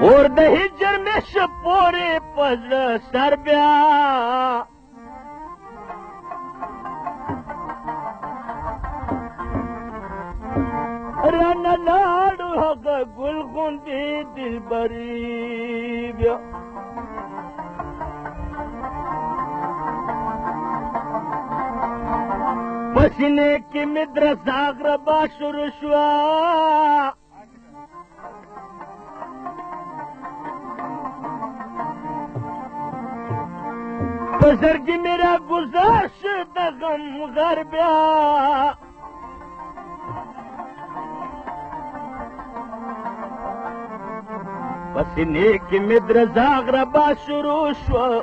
اور د هجر مې شپورې په زړه سر بیا رانه لاړو هغه ګل غوندې دلبري بیا په سینې کې مې درزا غربا شروع شوه په زړګي مې راګذار شه د غم غر بیا په سینې کې مې درزا غربا شروع شوه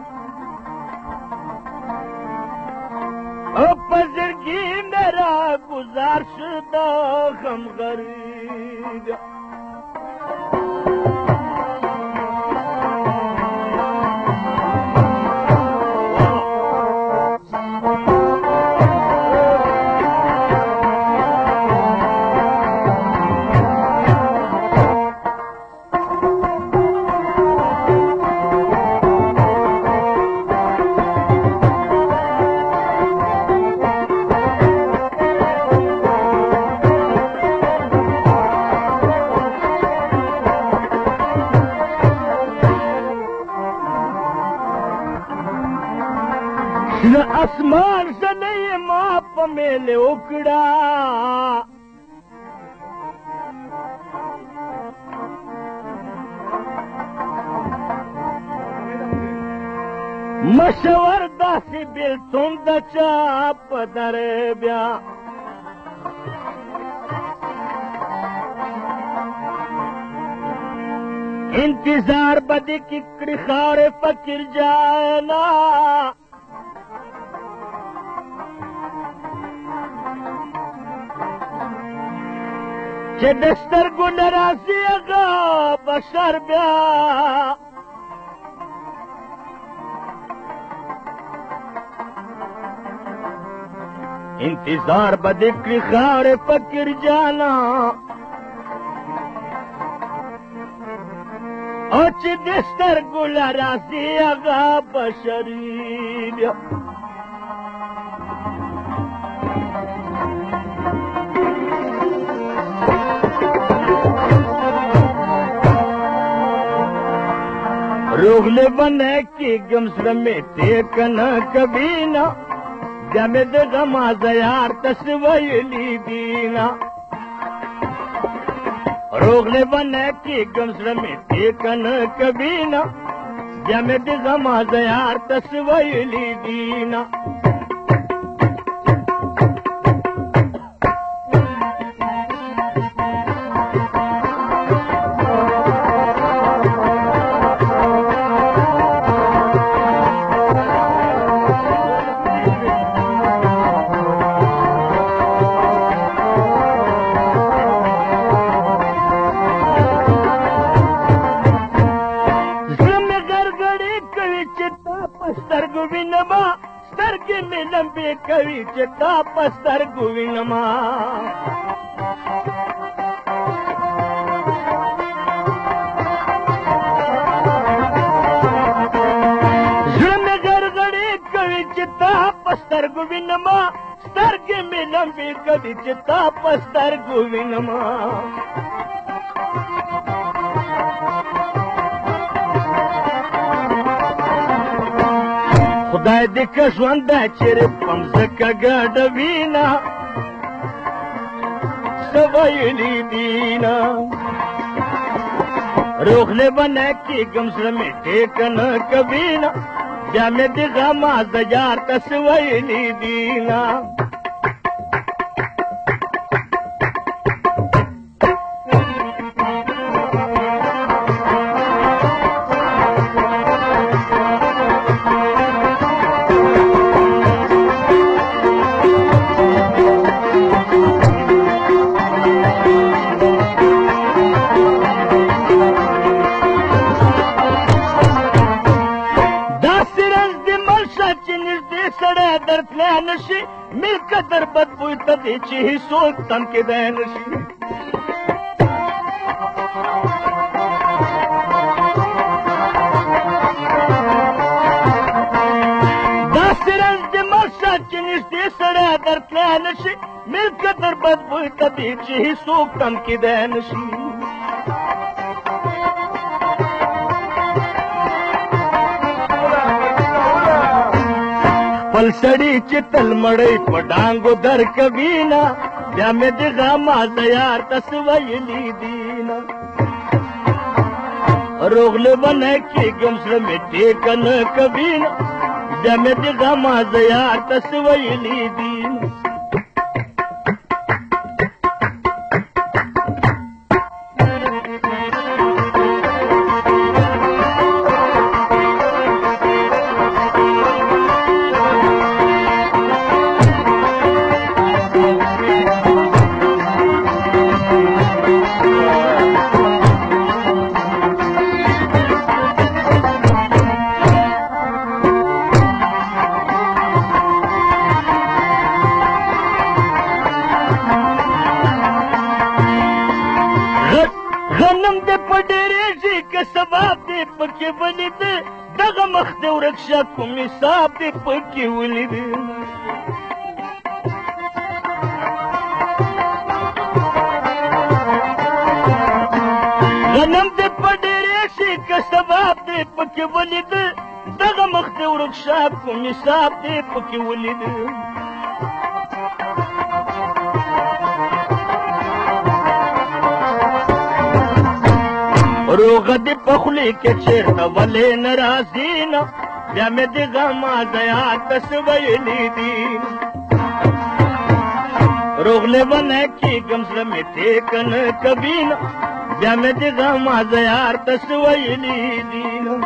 او په زړګي مې راګذار شه د غم غر بیا اسمان زنی ما په میلې وکړه مشور داسې بېلتون د چا په درې بیا انتظار به دې کې کړي خاورې فقیر جانا چې د سترګو نه راځي هغه بشر بیا انتظار به دې کړي خاورې فقیر جانا او چې د سترګو نه راځي هغه بشر بیا روغلے بنے کی گمسر میں ٹیکنا کبھی نہ جمد غماز یار تسویلی دینا روغلے بنے کی گمسر میں ٹیکنا کبھی نہ جمد غماز یار تسویلی دینا سترګې مې لمبې کوي چې تا په سترګو وینما زړه مې غرغړې کوي چې تا په سترګو وینما سترګې مې لمبې کوي چې تا په سترګو وینما خدای دې که ژوندی چیرې په مځکه ګډه وینا څه ویلي دینه روغلې به نه کېږم زړه مې ټیکه نه کوي نه بیا مې د غمه زه یار ته څه ویلي دینه درتلی نشي ملکه در بد بوی ته دی چې هیڅوک تم کېدی نشي سړی درتلی نشي ملکه در بدبوی ته دی چې هیڅوک تم کیدی نشي خپل سړي چې تل مړی په ډانګو در کوي نه بیا مې د غما د یار ته څه ویلي دي نه روغ لیونه کېږم زړه مې ټیکه نه کوي نه بیا مې د غما د یار ته څه ویلي دي نه غنم دې په ډېرېږي که ثواب دې پکې ولید دغه مخ دې ورک شه کوم حساب دې پکې ولید غنم دې په ډېرېږي که ثواب دې پکې ولید دغه مخ دې ورک شه کوم حساب دې پکې ولید روغه دې په خولې کې چېرته ولې نه راځي نه بیا مې د غما د یار ته څه ویلي دي روغ لیونه کېږم زړه مې ټیکه نه کوي نه بیا مې د غما د یار ته څه ویلي دي نه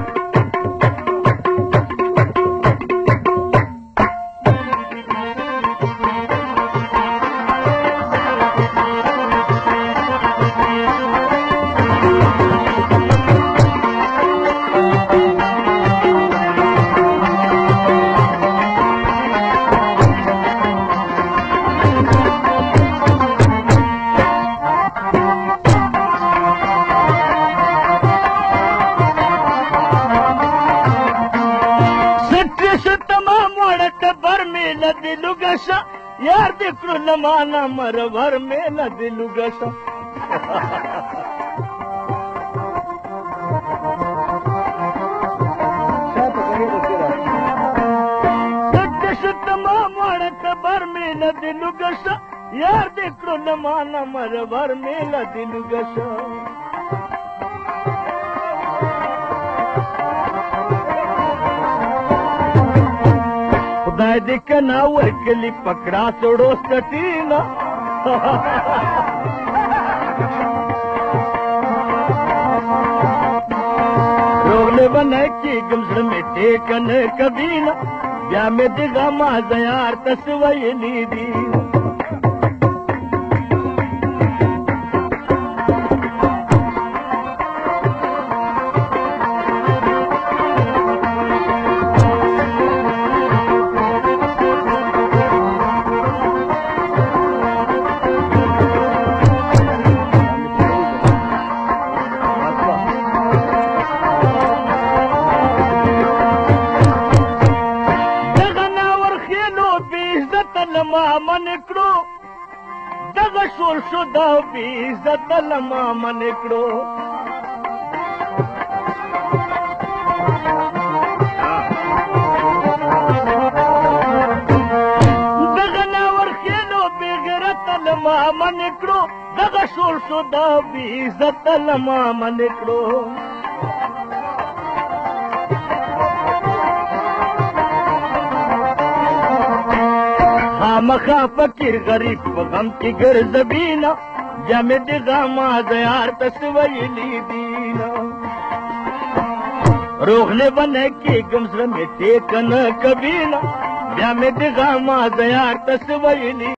یار دې کړو له مانه مرور مې نه دې لوږه شه سټه شه تمام واړه تبر مې نه دې لوږه شه یار دې کړو له مانه مرور مې نه دې لوږه شه خدای دې کنا ورکلي پکړه سړو سټینا روغ لیونه کېږم زړه مې ټیکه نه کوي نه بیا مې د غما د یار ته څه ویلي دي دغه شول شو دا بې عزته له ما منې کړو دغه ناورخېلو بې غیرته له ما منې کړو دغه شول شو دا بې عزته له ما منې کړو خامخا فقیر غریب په غم کې ګرځوي نه بیا مې د غما د یار ته څه ویلي دي نه روغ لیونه کېږم زړه مې ټیکه نه کوي نه بیا مې د غما د یار ته څه ویلي